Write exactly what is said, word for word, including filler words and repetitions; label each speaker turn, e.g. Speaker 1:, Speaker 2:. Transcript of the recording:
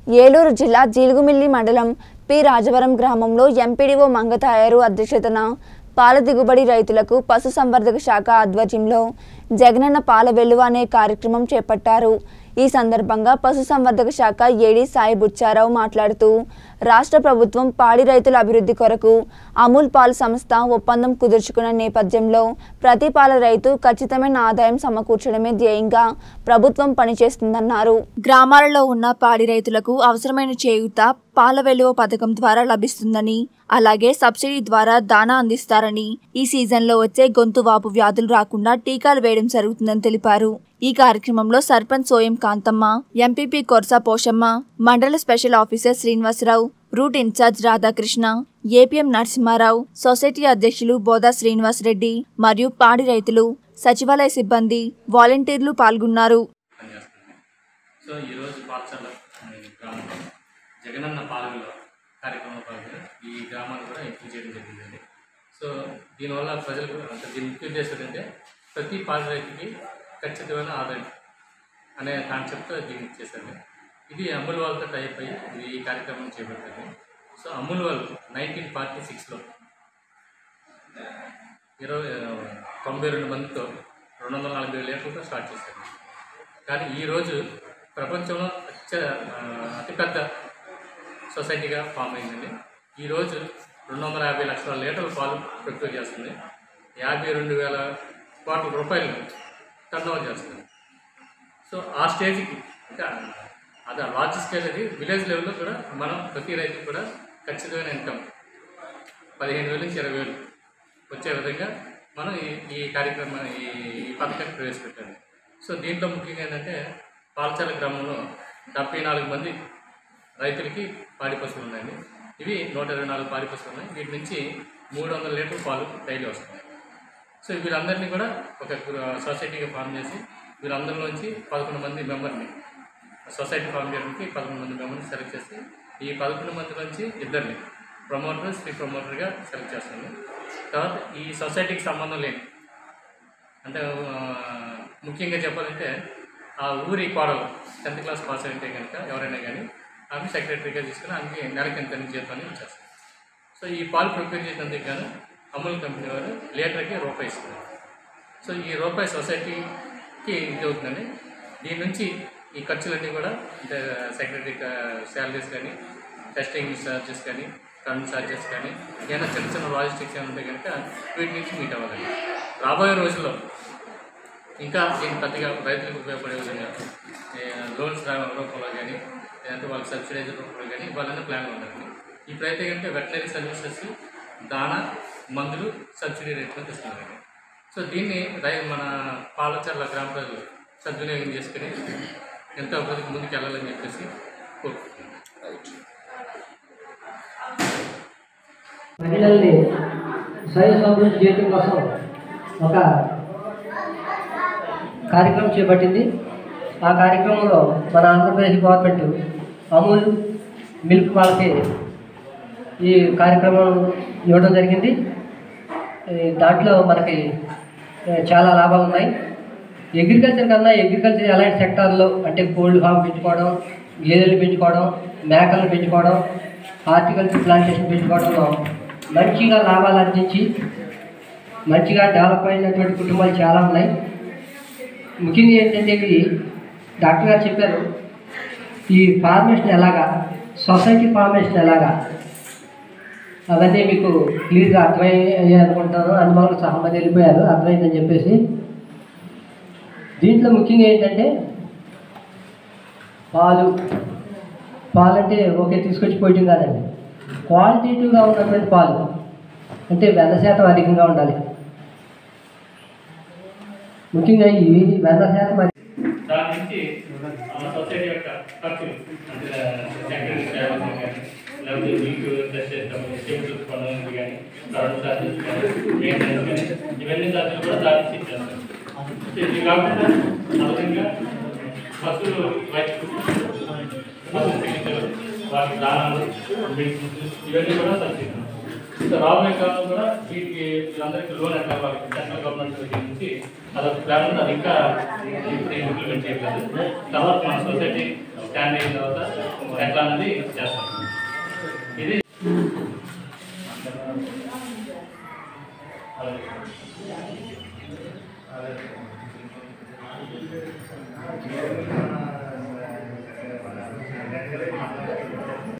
Speaker 1: ఏలూరు జిల్లా జీలుగుమిల్లి మండలం పి రాజవరం గ్రామంలో ఎంపీడీఓ మంగతాయారు అధ్యక్షతన పాల దిగుబడి రైతులకు పశుసంవర్ధక శాఖ ఆధ్వర్యంలో జగనన్న పాల వెలువ అనే కార్యక్రమం చేపట్టారు। ఈ సందర్భంగా పశుసంవర్ధక శాఖ ఏడీ సాయి బుచ్చారావు మాట్లాడుతూ రాష్ట్ర ప్రభుత్వం పాడి రైతుల అభివృద్ధి కొరకు అమూల్ పాల్ సంస్థ ఒప్పందం కుదుర్చుకున్న నేపథ్యంలో ప్రతి పాల రైతు ఖచ్చితమైన ఆదాయం సమకూర్చడమే ధ్యేయంగా ప్రభుత్వం పనిచేస్తుందన్నారు। గ్రామాలలో ఉన్న పాడి రైతులకు అవసరమైన చేయూత పాల వెలువ పథకం ద్వారా లభిస్తుందని, అలాగే సబ్సిడీ ద్వారా దానా అందిస్తారని, ఈ సీజన్లో వచ్చే గొంతు వాపు వ్యాధులు రాకుండా టీకాలు వేయడం జరుగుతుందని తెలిపారు। ఈ కార్యక్రమంలో సర్పంచ్ సోయం కాంతమ్మ, ఎంపీపీ కొర్సా పోషమ్మ, మండల special officer Srinivasarao, route incharge Radhakrishna, APM Narasimharao, society అధ్యక్షులు బోదా శ్రీనివాస్ రెడ్డి మరియు పాడి రైతులు, సచివాలయ సిబ్బంది, వాలంటీర్లు పాల్గొన్నారు।
Speaker 2: సో ఈ రోజు పాల్చర్ల గ్రామంలో జగనన్న పాల వెలువ కార్యక్రమం భాగంగా ఈ గ్రామాన్ని కూడా ఎంపిక చేయడం జరిగిందండి। సో దీనివల్ల ప్రజలకు అంటే దీని ముఖ్య ఉద్దేశం ఏంటంటే ప్రతి పాల రైతుకి ఖచ్చితమైన ఆదాయం అనే కాన్సెప్ట్తో దీన్ని చేశారు। ఇది అమూల్ వాళ్ళతో టైప్ అయ్యి ఇది ఈ కార్యక్రమం చేపట్టారు। సో అమూల్ వాళ్ళు నైన్టీన్ ఫార్టీ సిక్స్లో ఇరవై తొంభై రెండు మందితో రెండు వందల నలభై వేల లీటర్లతో స్టార్ట్ చేశారు। కానీ ఈరోజు ప్రపంచంలో అత్య అతిపెద్ద సొసైటీగా ఫామ్ అయిందండి। ఈరోజు రెండు వందల యాభై లక్షల లీటర్ల పాలు ప్రొక్యూర్ చేస్తుంది, యాభై రెండు వేల కోట్ల రూపాయలు టర్న్ ఓవర్ చేస్తుంది। సో ఆ స్టేజ్కి ఇంకా అది లార్జ్ స్కేల్ అది విలేజ్ లెవెల్లో కూడా మనం ప్రతి రైతుకి కూడా ఖచ్చితమైన ఇన్కమ్ పదిహేను వేల నుంచి ఇరవై వేలు వచ్చే విధంగా మనం ఈ ఈ కార్యక్రమాన్ని ఈ పథకాన్ని ప్రవేశపెట్టాము। సో దీంట్లో ముఖ్యంగా ఏంటంటే పాల్చర్ల గ్రామంలో డెబ్బై నాలుగు మంది రైతులకి పాడి పశువులు ఉన్నాయండి। ఇవి నూట ఇరవై నాలుగు పాడి పశువులు ఉన్నాయి, వీటి నుంచి మూడు వందల లీటర్ పాలు డైలీ వస్తున్నాయి। సో వీళ్ళందరినీ కూడా ఒక సొసైటీగా ఫామ్ చేసి వీళ్ళందరిలోంచి పదకొండు మంది మెంబర్ని సొసైటీ ఫామ్ చేయడానికి పదకొండు మంది మెంబర్ని సెలెక్ట్ చేసి ఈ పదకొండు మంది నుంచి ఇద్దరిని ప్రమోటర్ స్త్రీ ప్రమోటర్గా సెలెక్ట్ చేస్తాము। తర్వాత ఈ సొసైటీకి సంబంధం లేని అంటే ముఖ్యంగా చెప్పాలంటే ఆ ఊరి కోడలు టెన్త్ క్లాస్ పాస్ అయితే కనుక ఎవరైనా కానీ ఆమె సెక్రటరీగా తీసుకుని ఆమెకి నెలకి ఎంత జీతాన్ని ఇచ్చేస్తారు। సో ఈ పాలు ప్రిపేర్ చేసినందుకు కానీ అమూల్ కంపెనీ వారు లీటర్కి రూపాయి ఇస్తున్నారు। సో ఈ రూపాయి సొసైటీకి ఇది అవుతుందండి। దీని నుంచి ఈ ఖర్చులన్నీ కూడా అంటే సెక్రటరీ శాలరీస్ కానీ, టెస్టింగ్ ఛార్జెస్ కానీ, కరెంట్ ఛార్జెస్ కానీ, ఏదైనా చిన్న చిన్న లాజిస్టిక్స్ ఏమైనా ఉంటే కనుక వీటి నుంచి మీట్ అవ్వాలండి। రాబోయే రోజుల్లో ఇంకా దీన్ని పెద్దగా రైతులకు ఉపయోగపడే విధంగా లోన్స్ రూపంలో కానీ లేదంటే వాళ్ళకి సబ్సిడైజ్ రూపంలో కానీ వాళ్ళని ప్లాన్లు ఉండాలండి। ఇప్పుడైతే కనుక వెటనరీ సర్వీసెస్ దానా మందులు సబ్సిడీ రేట్లను ఇస్తున్నారండి। సో దీన్ని రై మన పాలచర్ల గ్రామ ప్రజలు సద్వినియోగం చేసుకుని ఎంతో అభివృద్ధికి ముందుకు వెళ్ళాలని చెప్పేసి కోరుకుంటున్నాను।
Speaker 3: మహిళల్ని స్వయం సమృద్ధి చేయడం కోసం ఒక కార్యక్రమం చేపట్టింది। ఆ కార్యక్రమంలో మన ఆంధ్రప్రదేశ్ గవర్నమెంట్ అమూల్ మిల్క్ వాళ్ళకి ఈ కార్యక్రమం ఇవ్వడం జరిగింది। దాంట్లో మనకి చాలా లాభాలు ఉన్నాయి। అగ్రికల్చర్ కన్నా అగ్రికల్చర్ ఎలాంటి సెక్టార్లో అంటే కోల్డ్ ఫామ్ పెంచుకోవడం, గేదెలు పెంచుకోవడం, మేకలను పెంచుకోవడం, హార్టికల్చర్ ప్లాంటేషన్ పెంచుకోవడంలో మంచిగా లాభాలు అందించి మంచిగా డెవలప్ అయినటువంటి కుటుంబాలు చాలా ఉన్నాయి। ముఖ్యంగా ఏంటంటే ఇవి డాక్టర్ గారు చెప్పారు ఈ ఫార్మేషన్ ఎలాగా, సొసైటీ ఫార్మేషన్ ఎలాగా అవన్నీ మీకు క్లియర్గా అర్థమయ్యాయి అనుకుంటాను। అనుమానం సహా మంది వెళ్ళిపోయారు, అర్థమైందని చెప్పేసి దీంట్లో ముఖ్యంగా ఏంటంటే పాలు పాలు అంటే ఓకే తీసుకొచ్చి పోయటం కాదండి, క్వాలిటేటివ్గా ఉన్నటువంటి పాలు అంటే వెన్న శాతం అధికంగా ఉండాలి। ముఖ్యంగా ఈ వెన్న శాతం
Speaker 2: దాని నుంచి సొసైటీ యొక్క ఖర్చులు అంటే లేకపోతే మీకు టెస్ట్ చేస్తాము, టెంపుల్ కొనడానికి కానీ, కరెంట్ ఛార్జెస్ కానీ, మెయింటెనెన్స్ కానీ ఇవన్నీ ఛార్జీలు కూడా దాని నుంచి ఇచ్చేస్తాం। ఇది కాకుండా అదనంగా బస్సులు బయటకు బస్సు టికెట్లు వాటి దానాలు ఇవన్నీ కూడా సబ్సిడీ। సో రాబోయే కాలంలో కూడా వీటికి వీళ్ళందరికీ లోన్ ఎట్లా వాళ్ళకి సెంట్రల్ గవర్నమెంట్ నుంచి అదొక ప్లాన్ ఉంది, అది ఇంకా ఇప్పుడు ఇంప్లిమెంట్ చేయలేదు। తర్వాత మన సొసైటీ స్టాండ్ అయిన తర్వాత ఎట్లా అనేది చేస్తాం. ఇది